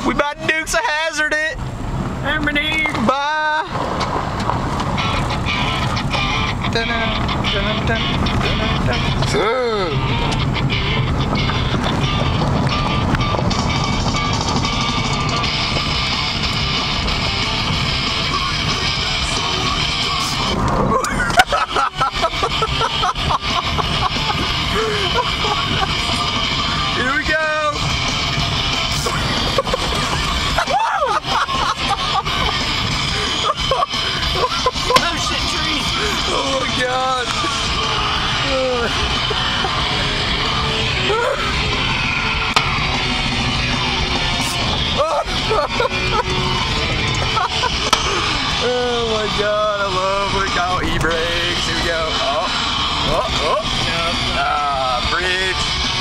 We about to Dukes of Hazzard it. Bye. Here we go. Oh shit, tree! Oh my god. Oh my god, I love it. Got e-brakes. Here we go. Bridge.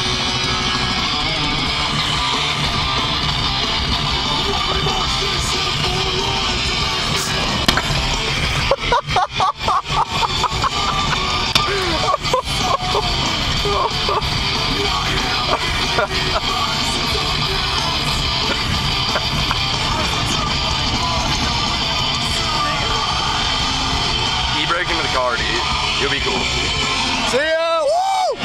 E-brake into the car, dude. You'll be cool. See ya! Woo!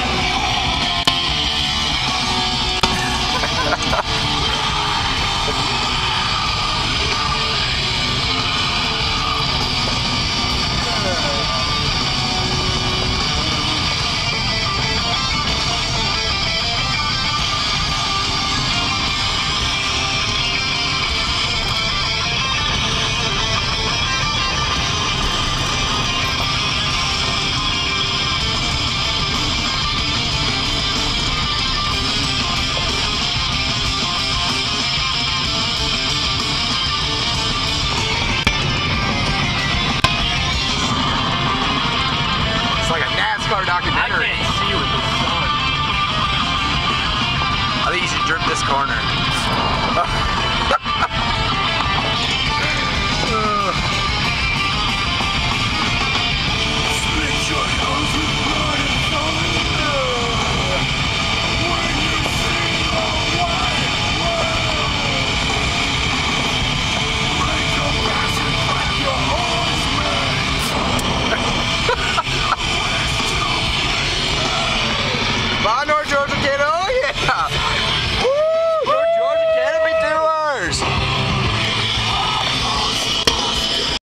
Documentary. I can't see with the sun. I think you should drip this corner.